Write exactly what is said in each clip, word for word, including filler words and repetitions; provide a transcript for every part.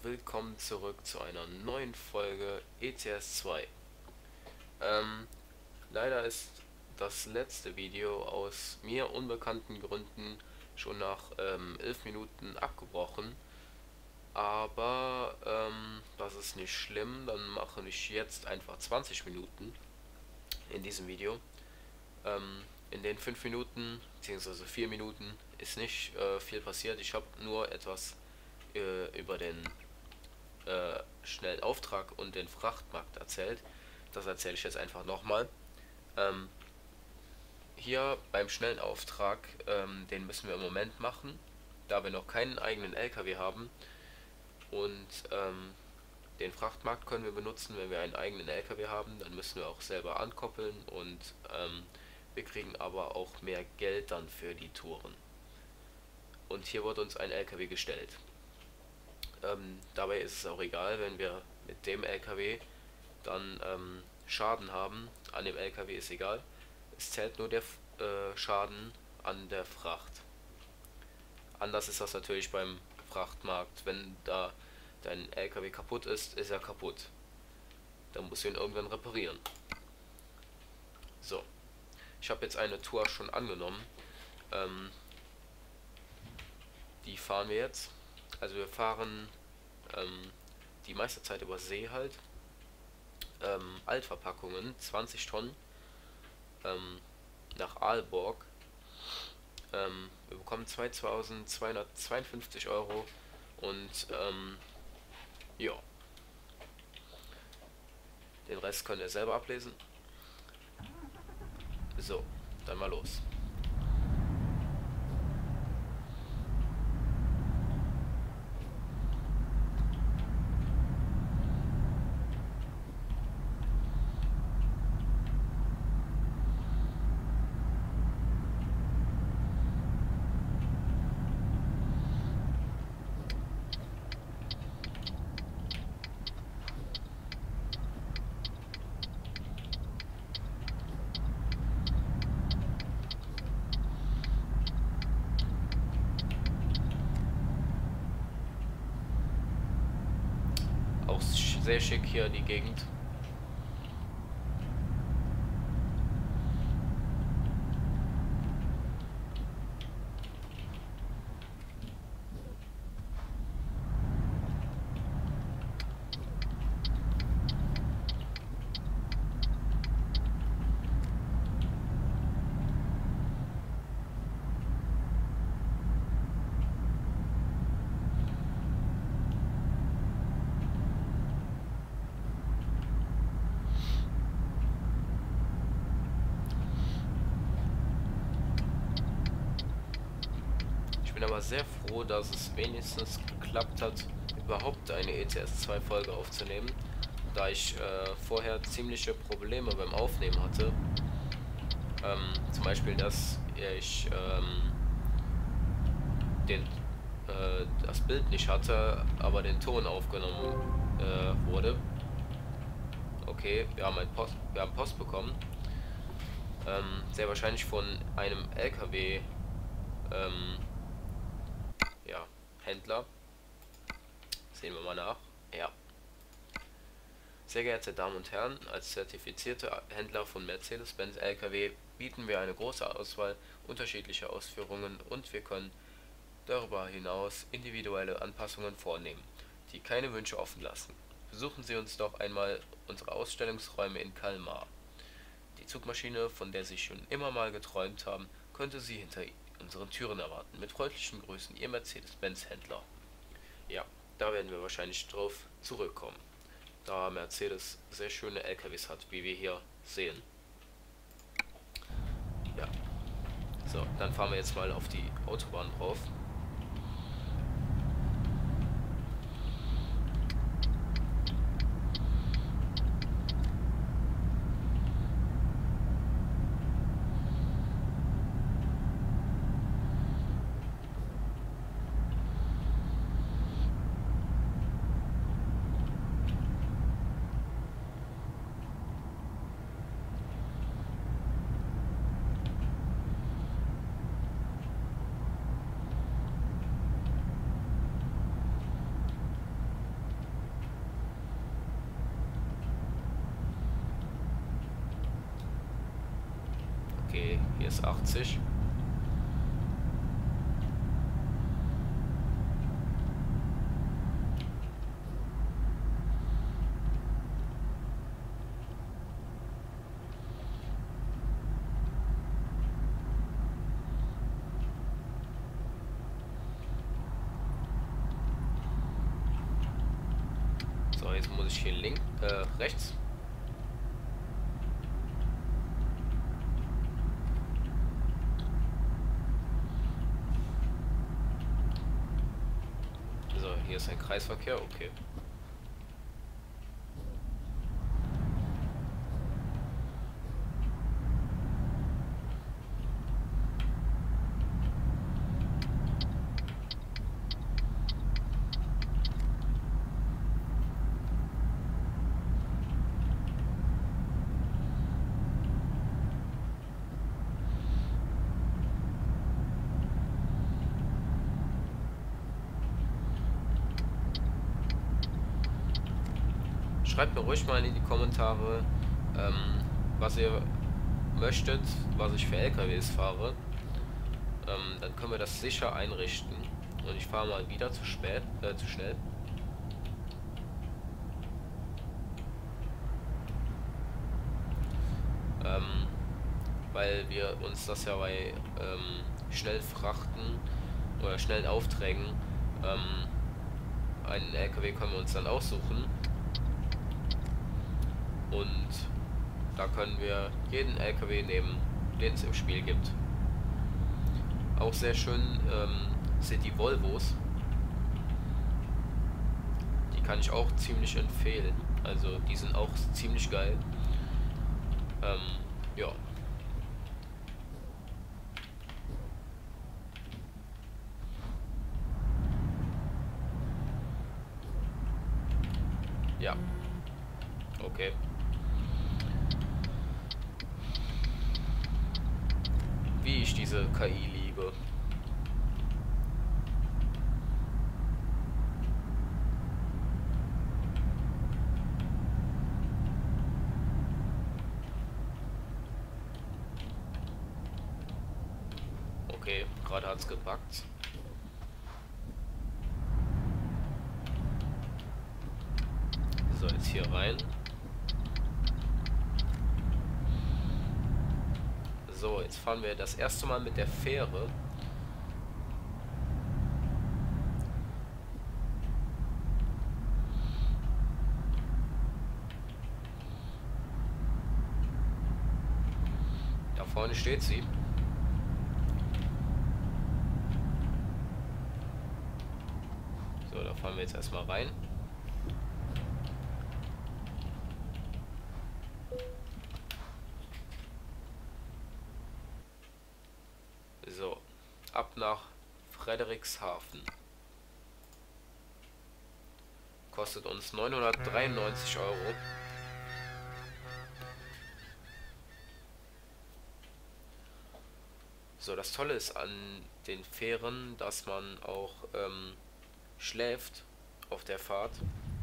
willkommen zurück zu einer neuen Folge E T S zwei. Ähm, leider ist das letzte Video aus mir unbekannten Gründen schon nach ähm, elf Minuten abgebrochen. Aber ähm, das ist nicht schlimm, dann mache ich jetzt einfach zwanzig Minuten in diesem Video. Ähm, in den fünf Minuten bzw. vier Minuten ist nicht äh, viel passiert. Ich habe nur etwas äh, über den äh, Schnellauftrag und den Frachtmarkt erzählt. Das erzähle ich jetzt einfach nochmal. Ähm, hier beim schnellen Auftrag, ähm, den müssen wir im Moment machen, da wir noch keinen eigenen L K W haben. Und ähm, den Frachtmarkt können wir benutzen, wenn wir einen eigenen L K W haben. Dann müssen wir auch selber ankoppeln und ähm, wir kriegen aber auch mehr Geld dann für die Touren. Und hier wird uns ein L K W gestellt. Ähm, dabei ist es auch egal, wenn wir mit dem L K W dann ähm, Schaden haben. An dem L K W ist egal. Es zählt nur der äh, Schaden an der Fracht. Anders ist das natürlich beim Frachtmarkt. Wenn da dein L K W kaputt ist, ist er kaputt. Dann musst du ihn irgendwann reparieren. So, ich habe jetzt eine Tour schon angenommen. Ähm, die fahren wir jetzt. Also wir fahren ähm, die meiste Zeit über See halt. Ähm, Altverpackungen, zwanzig Tonnen, ähm, nach Aalborg. Ähm, wir bekommen zweitausendzweihundertzweiundfünfzig Euro und ähm, ja, den Rest könnt ihr selber ablesen. So, dann mal los. Auch sehr schick hier die Gegend. Ich bin aber sehr froh, dass es wenigstens geklappt hat, überhaupt eine E T S zwei Folge aufzunehmen, da ich äh, vorher ziemliche Probleme beim Aufnehmen hatte. Ähm, zum Beispiel, dass ich ähm, den, äh, das Bild nicht hatte, aber den Ton aufgenommen äh, wurde. Okay, wir haben, ein Post, wir haben Post bekommen. Ähm, sehr wahrscheinlich von einem L K W ähm, ja, Händler. Sehen wir mal nach. Ja. Sehr geehrte Damen und Herren, als zertifizierte Händler von Mercedes-Benz L K W bieten wir eine große Auswahl unterschiedlicher Ausführungen und wir können darüber hinaus individuelle Anpassungen vornehmen, die keine Wünsche offen lassen. Besuchen Sie uns doch einmal unsere Ausstellungsräume in Kalmar. Die Zugmaschine, von der Sie schon immer mal geträumt haben, könnte Sie hinter unseren Türen erwarten. Mit freundlichen Grüßen, Ihr Mercedes-Benz-Händler. Ja, da werden wir wahrscheinlich drauf zurückkommen, da Mercedes sehr schöne L K Ws hat, wie wir hier sehen. Ja, so, dann fahren wir jetzt mal auf die Autobahn drauf. Okay, hier ist achtzig. So, jetzt muss ich hier links, äh, rechts. So, hier ist ein Kreisverkehr, okay. Schreibt mir ruhig mal in die Kommentare, ähm, was ihr möchtet, was ich für L K Ws fahre. Ähm, dann können wir das sicher einrichten. Und ich fahre mal wieder zu spät, äh, zu schnell. Ähm, weil wir uns das ja bei ähm, Schnellfrachten oder schnellen Aufträgen, ähm, einen L K W können wir uns dann aussuchen. Und da können wir jeden L K W nehmen, den es im Spiel gibt. Auch sehr schön ähm, sind die Volvos. Die kann ich auch ziemlich empfehlen. Also die sind auch ziemlich geil. Ähm, ja. Ja. Okay. Wie ich diese K I liebe. Okay, gerade hat's gepackt. So, jetzt hier rein. So, jetzt fahren wir das erste Mal mit der Fähre. Da vorne steht sie. So, da fahren wir jetzt erstmal rein. So, ab nach Frederikshafen. Kostet uns neunhundertdreiundneunzig Euro. So, das Tolle ist an den Fähren, dass man auch ähm, schläft auf der Fahrt.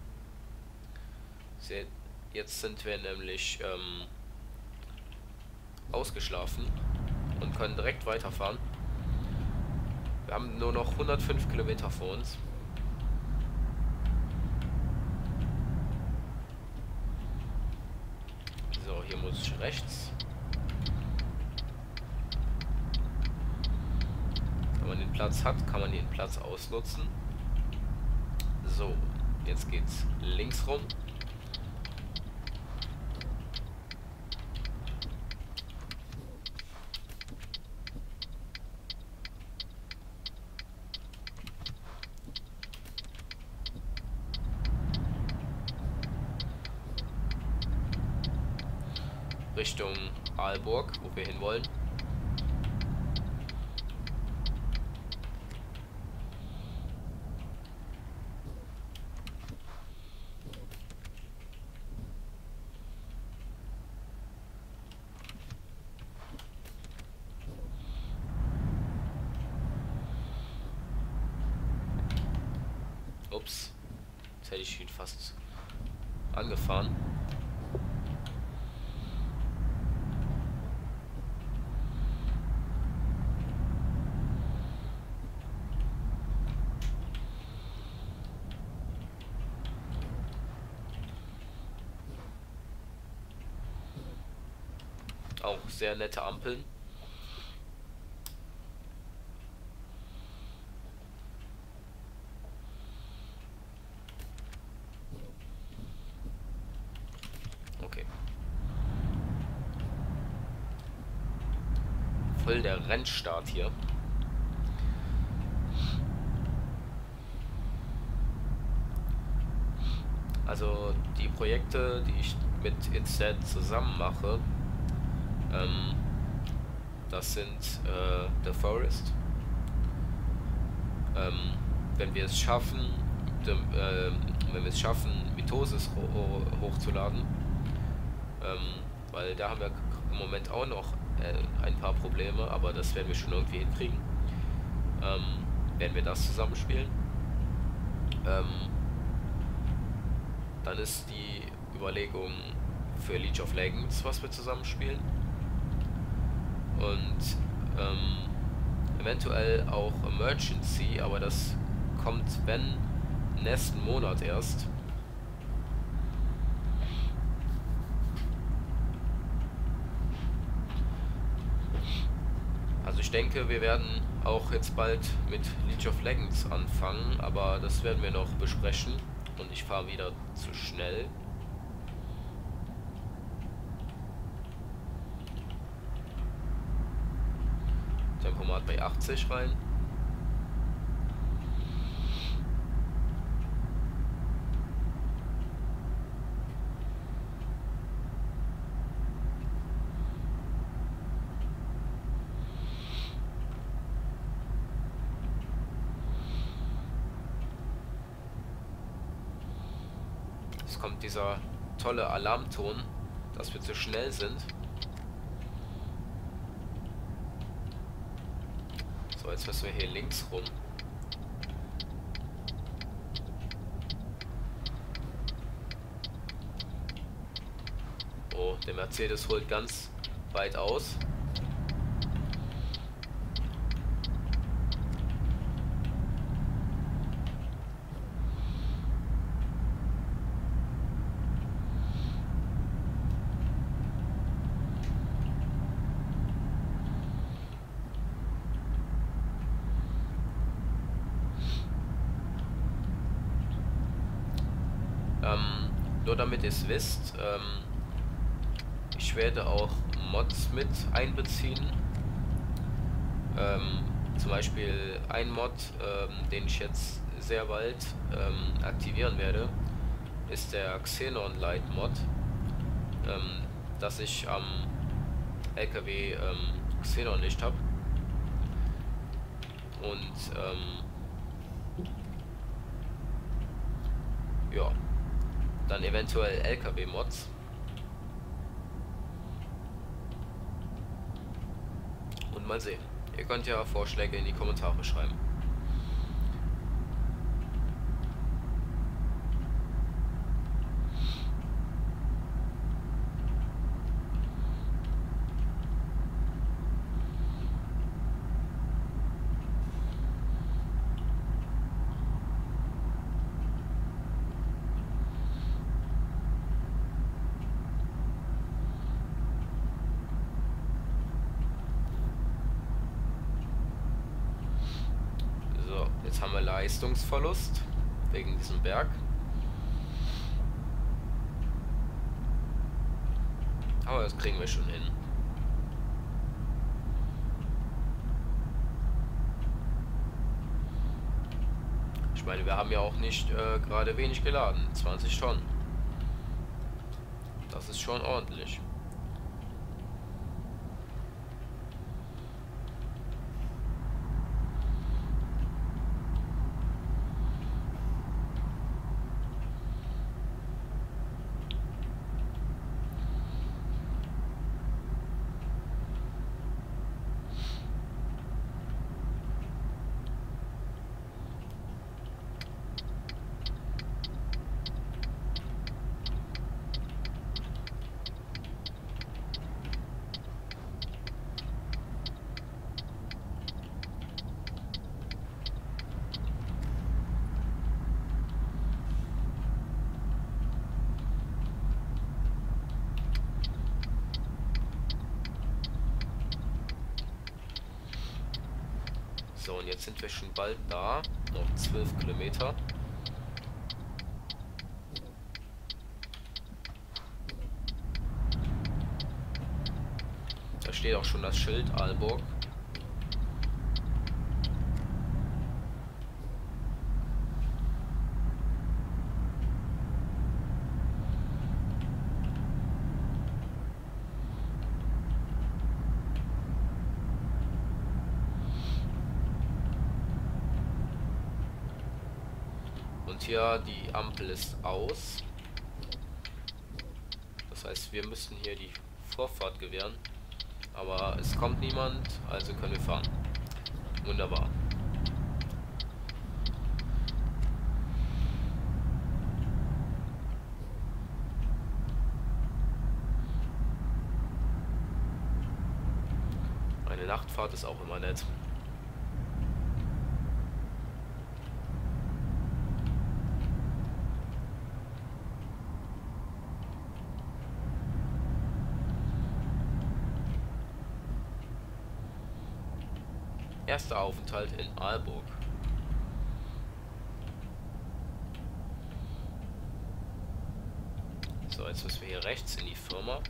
Seht, jetzt sind wir nämlich ähm, ausgeschlafen und können direkt weiterfahren. Wir haben nur noch hundertfünf Kilometer vor uns. So, hier muss ich rechts. Wenn man den Platz hat, kann man den Platz ausnutzen. So, jetzt geht's links rum. Richtung Aalborg, wo wir hin wollen. Ups, jetzt hätte ich ihn fast angefahren. Auch sehr nette Ampeln. Okay. Voll der Rennstart hier. Also die Projekte, die ich mit Instead zusammen mache, ähm, das sind äh, The Forest. Ähm, wenn wir es schaffen, dem, äh, wenn wir es schaffen, Mitosis ho hochzuladen, ähm, weil da haben wir im Moment auch noch äh, ein paar Probleme, aber das werden wir schon irgendwie hinkriegen. Ähm, werden wir das zusammenspielen. Ähm, dann ist die Überlegung für League of Legends, was wir zusammenspielen. Und ähm, eventuell auch Emergency, aber das kommt, wenn, nächsten Monat erst. Also ich denke, wir werden auch jetzt bald mit League of Legends anfangen, aber das werden wir noch besprechen. Und ich fahre wieder zu schnell. Tempomat bei achtzig rein. Es kommt dieser tolle Alarmton, dass wir zu schnell sind. So, jetzt müssen wir hier links rum. Oh, der Mercedes holt ganz weit aus. Ähm, nur damit ihr es wisst, ähm, ich werde auch Mods mit einbeziehen. Ähm, zum Beispiel ein Mod, ähm, den ich jetzt sehr bald ähm, aktivieren werde, ist der Xenon Light Mod, ähm, dass ich am L K W ähm, Xenonlicht habe. Und ähm, ja, dann eventuell L K W-Mods. Und mal sehen. Ihr könnt ja Vorschläge in die Kommentare schreiben. Jetzt haben wir Leistungsverlust wegen diesem Berg. Aber das kriegen wir schon hin. Ich meine, wir haben ja auch nicht äh, gerade wenig geladen. zwanzig Tonnen. Das ist schon ordentlich. und jetzt sind wir schon bald da. Noch zwölf Kilometer. Da steht auch schon das Schild Aalborg. Und hier die Ampel ist aus. Das heißt, wir müssen hier die Vorfahrt gewähren. Aber es kommt niemand, also können wir fahren. Wunderbar. Eine Nachtfahrt ist auch immer nett. Erster Aufenthalt in Aalborg. So, jetzt müssen wir hier rechts in die Firma.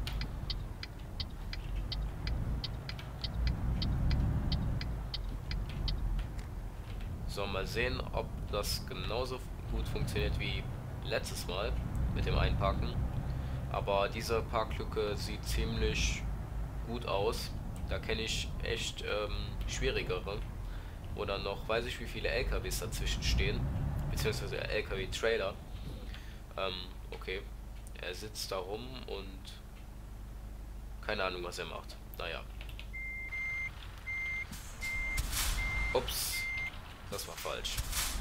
So, mal sehen, ob das genauso gut funktioniert wie letztes Mal mit dem Einparken. Aber diese Parklücke sieht ziemlich gut aus. Da kenne ich echt ähm, schwierigere. Oder noch, weiß ich wie viele L K Ws dazwischen stehen. Beziehungsweise L K W-Trailer. Ähm, okay. Er sitzt da rum und keine Ahnung, was er macht. Naja. Ups. Das war falsch.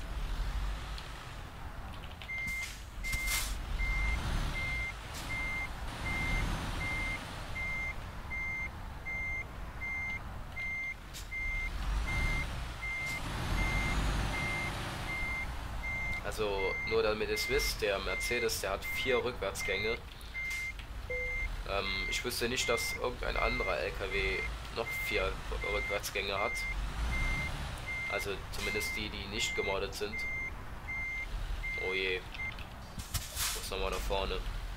Also, nur damit ihr es wisst, der Mercedes, der hat vier Rückwärtsgänge. Ähm, ich wüsste nicht, dass irgendein anderer L K W noch vier Rückwärtsgänge hat. Also zumindest die, die nicht gemoddet sind. Oh je. Muss nochmal da vorne.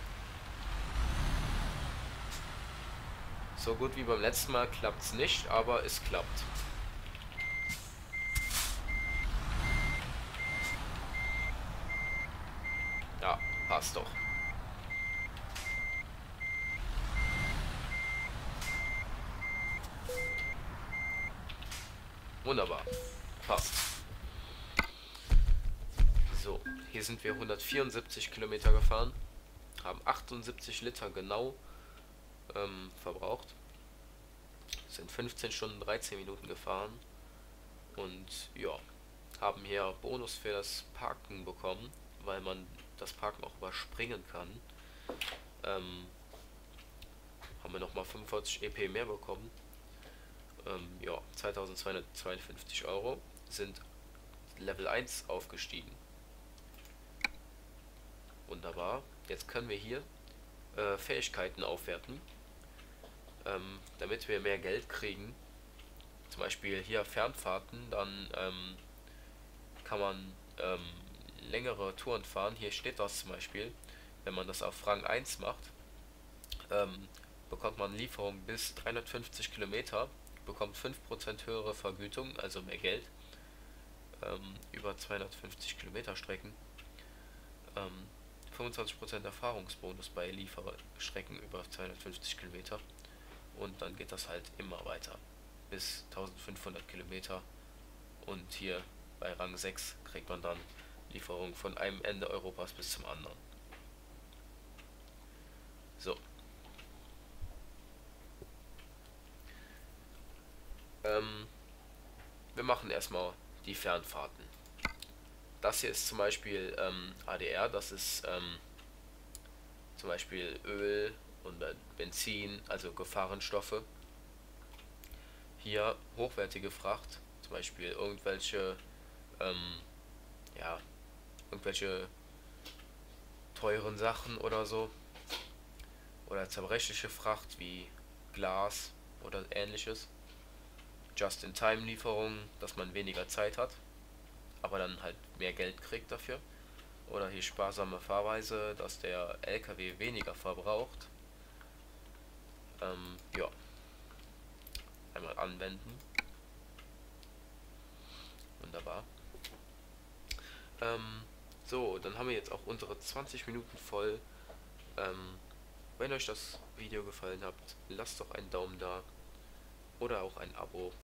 So gut wie beim letzten Mal klappt es nicht, aber es klappt. Ja, passt doch. Wunderbar. Passt. So, hier sind wir hundertvierundsiebzig Kilometer gefahren. Haben achtundsiebzig Liter genau ähm, verbraucht. Sind fünfzehn Stunden, dreizehn Minuten gefahren. Und ja, haben hier Bonus für das Parken bekommen, weil man das Parken auch überspringen kann. Ähm, haben wir nochmal fünfundvierzig E P mehr bekommen. Ähm, ja, zweitausendzweihundertzweiundfünfzig Euro, sind Level eins aufgestiegen. Wunderbar. Jetzt können wir hier äh, Fähigkeiten aufwerten, ähm, damit wir mehr Geld kriegen. Zum Beispiel hier Fernfahrten, dann ähm, kann man ähm, längere Touren fahren. Hier steht das zum Beispiel, wenn man das auf Rang eins macht, ähm, bekommt man Lieferung bis dreihundertfünfzig Kilometer, bekommt fünf Prozent höhere Vergütung, also mehr Geld, ähm, über zweihundertfünfzig Kilometer Strecken, ähm, fünfundzwanzig Prozent Erfahrungsbonus bei Lieferstrecken über zweihundertfünfzig Kilometer und dann geht das halt immer weiter bis eintausendfünfhundert Kilometer und hier bei Rang sechs kriegt man dann Lieferung von einem Ende Europas bis zum anderen. So. Ähm, wir machen erstmal die Fernfahrten. Das hier ist zum Beispiel ähm, A D R, das ist ähm, zum Beispiel Öl und Benzin, also Gefahrenstoffe. Hier hochwertige Fracht, zum Beispiel irgendwelche, ähm, ja, irgendwelche teuren Sachen oder so. Oder zerbrechliche Fracht wie Glas oder ähnliches. Just-in-Time-Lieferung, dass man weniger Zeit hat, aber dann halt mehr Geld kriegt dafür. Oder hier sparsame Fahrweise, dass der L K W weniger verbraucht. Ähm, ja, einmal anwenden. Wunderbar. Ähm, so, dann haben wir jetzt auch unsere zwanzig Minuten voll. Ähm, wenn euch das Video gefallen hat, lasst doch einen Daumen da oder auch ein Abo.